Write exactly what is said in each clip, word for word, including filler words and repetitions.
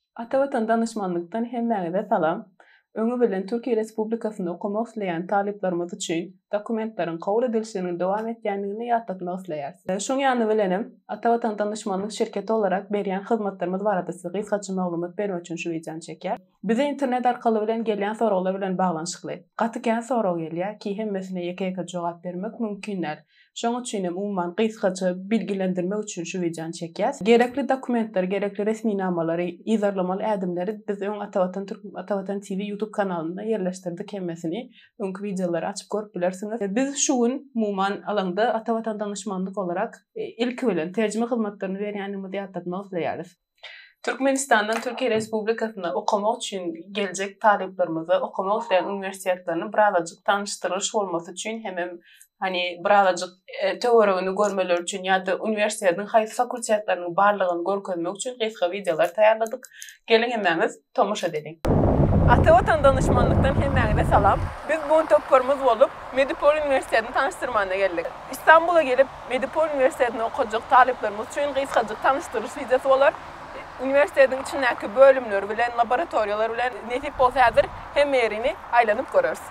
Atawatan danışmanlıktan hemmäňe salam. Öňe bilen Türkiýe Respublikasyny okumak isleýän taliplerimiz üçin dokumentlaryň kabul edilişiniň dowam etýändigini ýatlatmak isleýäris. Şoň ýany bilenim, Atawatan danışmanlyk şirketi olarak berýän hyzmatlarymyz barada size gysgaça maglumat bermek üçin şu videony çekýär. Bize internet arkaly bilen gelýän soraglar bilen baglanşykly. Gatykän sorag gelýär ki hemmesine ýeke-ýeke jogap bermek mümkin däl. Şoň üçin hem umman gysgaça bilgilendirmek üçin şu videony çekýäs. Gerekli dokumentler, gerekli resmi namalary, izarlamaly ädimleri biz öň Atawatan Türk Atawatan T V YouTube kanalynda yerleşdirdik hemmesini. Öňkü videolary açyp görüp bilersiňiz. Biz şu gün umman alanda Atawatan danışmanlyk olarak ilki bilen terjime hyzmatlaryny berýändigimizi ýatlatmak isleýäris. Türkmenistandan Türkiýe Respublikasyna okumak üçin geljek taliplerimize okumak isleýän uniwersitetlerini birazajyk tanışdyryş bolmasy üçin hem hani birazajyk e, teoriýany görmeler üçin ýa-da uniwersitetiň haýsy fakultetleriniň barlygyny görkezmek üçin gysga videolar taýýarladyk. Gelin hemmäňiz tomaşa edelim. Atawatan danışmanlıktan hemmäňe salam. Biz bu töpörümüz bolup Medipol Üniversitetini tanıştyrmana geldik. İstanbul'a gelip Medipol Üniversitetini okujak taliplerimiz üçin gysgaça tanışdyryş videosy bolar. Üniversitetiň içindäki bölümler bilen, laboratoriýalar bilen nesip bolsa häzir hem yerini aýlanyp göreriz.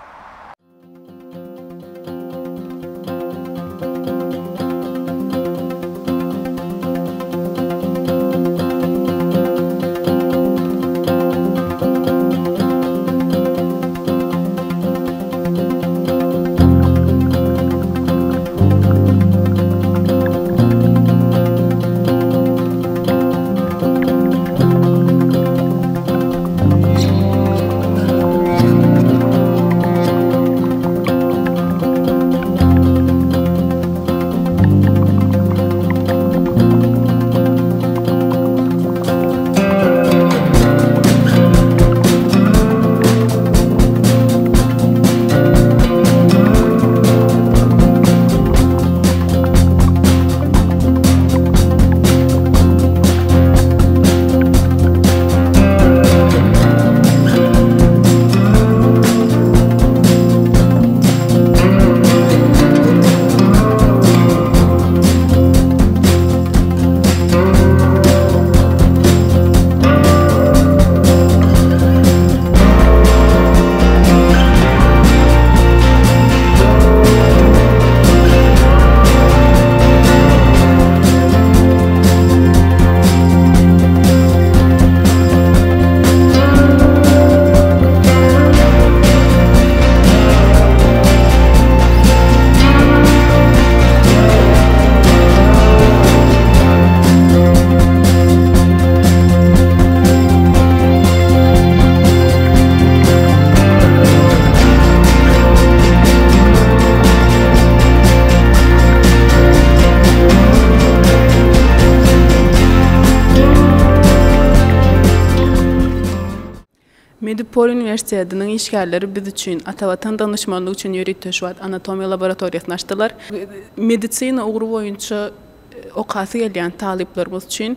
Medipol Üniversitetinin işgärleri biz üçün Atawatan danışmanlyk üçün ýöretýär anatomiýa laboratoriýasyny açdylar. Medisina ugru boýunça okasy gelýän taliplerimiz üçün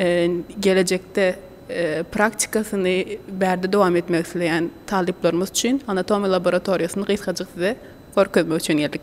gelecekde praktikasyny berde dowam etmek isleýän taliplerimiz üçün anatomiýa laboratoriýasyny gysgaça size görkezmek üçin geldik.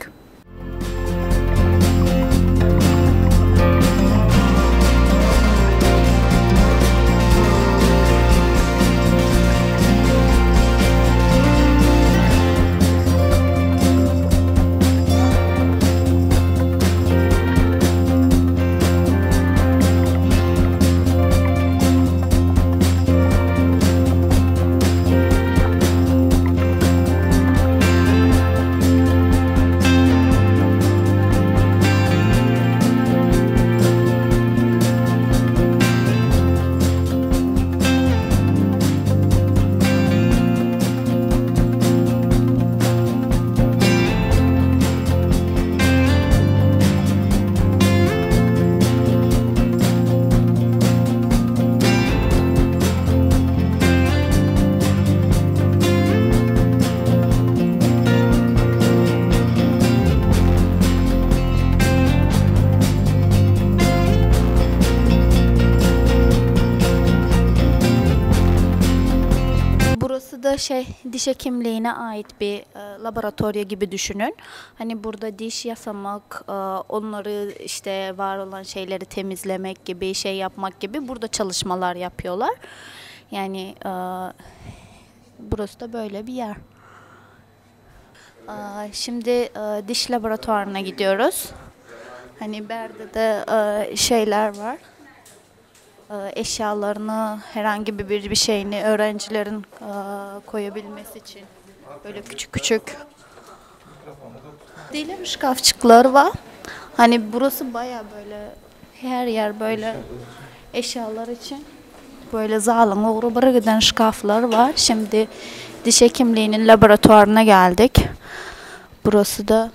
da şey diş hekimliğine ait bir e, laboratuvarya gibi düşünün. Hani burada diş yasamak, e, onları işte var olan şeyleri temizlemek gibi, şey yapmak gibi burada çalışmalar yapıyorlar. Yani e, burası da böyle bir yer. E, şimdi e, diş laboratuvarına gidiyoruz. Hani Berde de e, şeyler var. E, eşyalarını, herhangi bir bir şeyini öğrencilerin e, koyabilmesi için böyle küçük küçük dilim şkafçıklar var. Hani burası baya böyle her yer böyle eşyalar için böyle zalına uğrubara giden şkaflar var. Şimdi diş hekimliğinin laboratuvarına geldik. Burası da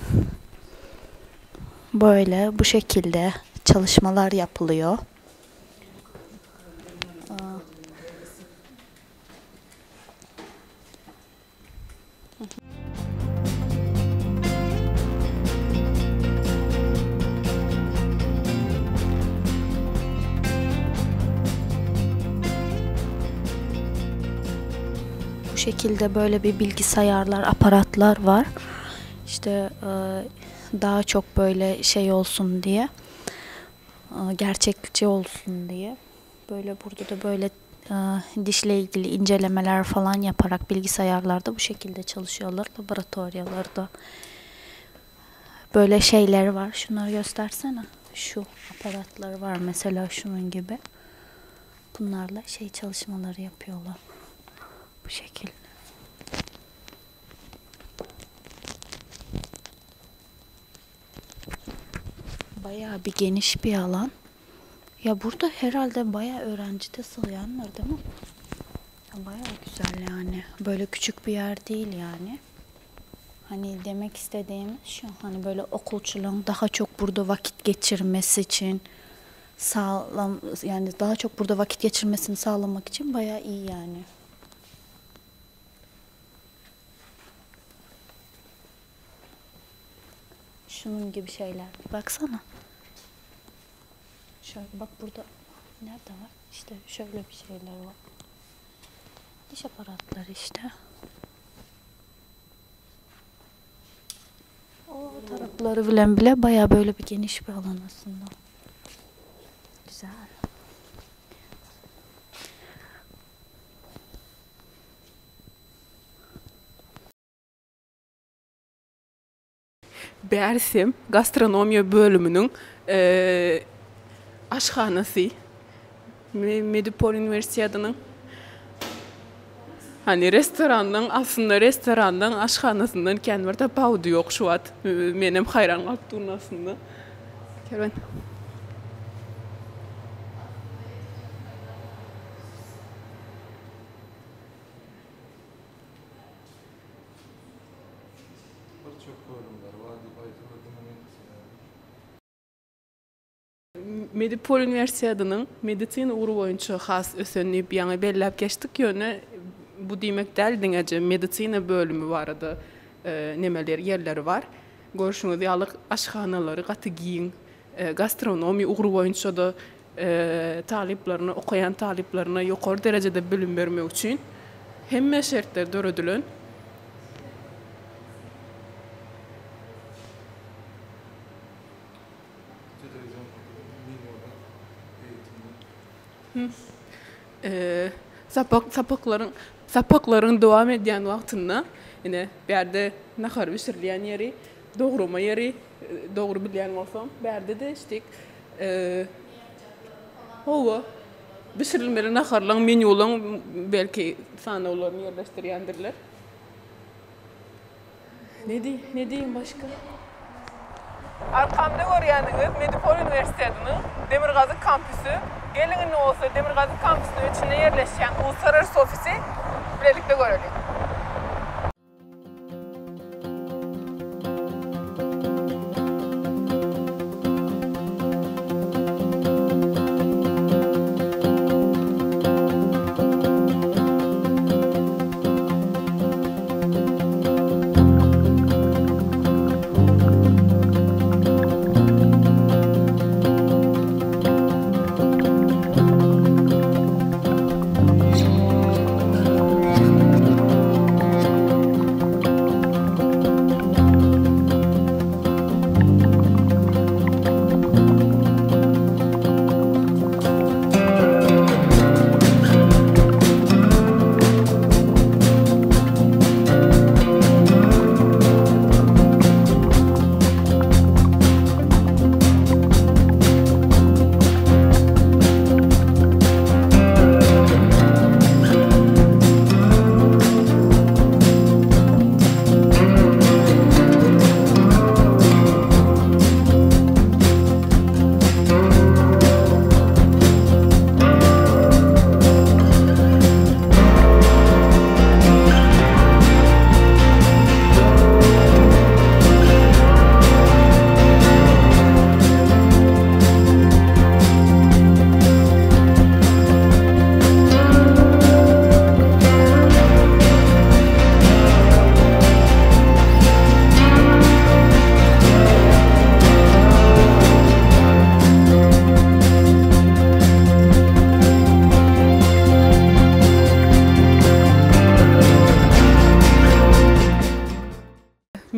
böyle bu şekilde çalışmalar yapılıyor. Bu şekilde böyle bir bilgisayarlar, aparatlar var. İşte daha çok böyle şey olsun diye, gerçekçi olsun diye. Böyle burada da böyle dişle ilgili incelemeler falan yaparak bilgisayarlarda bu şekilde çalışıyorlar. Laboratuvarlarda böyle şeyler var. Şunları göstersene. Şu aparatlar var mesela şunun gibi. Bunlarla şey çalışmaları yapıyorlar. Bu şekilde. Bayağı bir geniş bir alan. Ya burada herhalde bayağı öğrenci de sığyan var değil mi? Ya bayağı güzel yani. Böyle küçük bir yer değil yani. Hani demek istediğim şu, hani böyle okulcuların daha çok burada vakit geçirmesi için sağlam, yani daha çok burada vakit geçirmesini sağlamak için bayağı iyi yani. Şunun gibi şeyler. Baksana. Şöyle bak burada nerede var? İşte şöyle bir şeyler var. Diş aparatları işte. O tarafları bilen bile bayağı böyle bir geniş bir alan aslında. Güzel. Bersim gastronomiya bölümünün e, aşhanası. Medipol Üniversitesi'nin hani restorandan, aslında restorandan aşhanasından kendi tapaudu yok şu at. Benim hayran kalıp durun aslında. Kervan. Medipol Üniversitesi'nin medisina uğru boyunca has ösönlüyüp yani bellap geçtik yönü bu demek değil dengece medisina bölümü vardı, e, nemeler yerleri var. Görüşünüz yalık aşhanaları, katı giyin, e, gastronomi uğru boyunca da e, taliplerine, okuyan taliplerine yukarı derecede bilim vermek için hem şartlar dörödülün. Ee, sapak sapakların sapakların devam eden vaktinde yine bir yerde nahar pişirilen yeri, doğrama yeri, doğru bilen olsam bir yerde de işte e, hava pişirilmeli naharlan menülan belki sanalarını yerleştirendirler. Ne diyeyim, ne diyeyim başka? Arkamda görüyorsunuz Medipol Üniversitesi'nin Demirgazi kampüsü. Gelin ne olsa Demirgazi kampüsünün içinde yerleşen uluslararası ofisi birlikte görülüyor.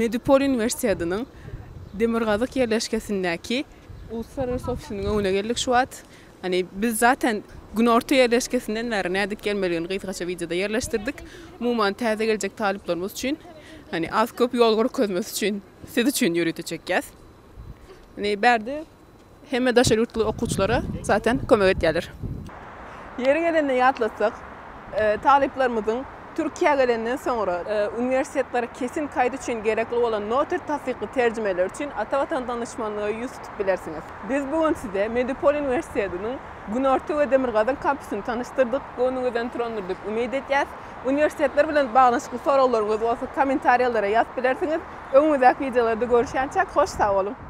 Medipol Üniversitesi'nin Demirgazık yerleşkesindeki uluslararası ofisinin önüne geldik şu an. Hani biz zaten Günorta yerleşkesinden beri nädik gelmeliğini gıytgaça videoda yerleştirdik. Umuman täze gelecek taliplerimiz için hani az köp yol görkezmesi için siz için yürütecekyiz. Hani berdi hemme daşar yurtlu okuçlara zaten kömek etýärler. Yeri gelende ýatlasak, e, taliplerimizin Türkiye gelenden sonra e, üniversitelere kesin kaydı için gerekli olan noter tasdikli tercümeler için Atavatan danışmanlığı yüz tutup bilersiniz. Biz bugün size Medipol Üniversitesi'nin Günorta ve Demirgaz'ın kampüsünü tanıştırdık. Gönlünüzden turanlar dep umid etýäs. Üniversiteler bilen baglanşyky soralarınız bolsa kommentariýalara ýazyp bilersiniz. Öňümüzdäki videolarda görüşýänçä hoş sag bolun.